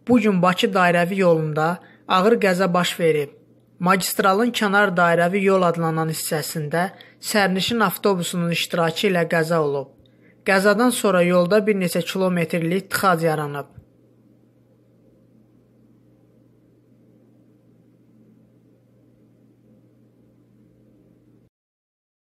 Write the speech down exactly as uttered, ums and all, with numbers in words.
Bu gün Bakı dairəvi yolunda ağır qəza baş verib. Magistralın kənar dairəvi yol adlanan hissəsində sərnişin avtobusunun iştirakı ilə qəza olub. Qəzadan sonra yolda bir neçə kilometrlik tıxac yaranıb.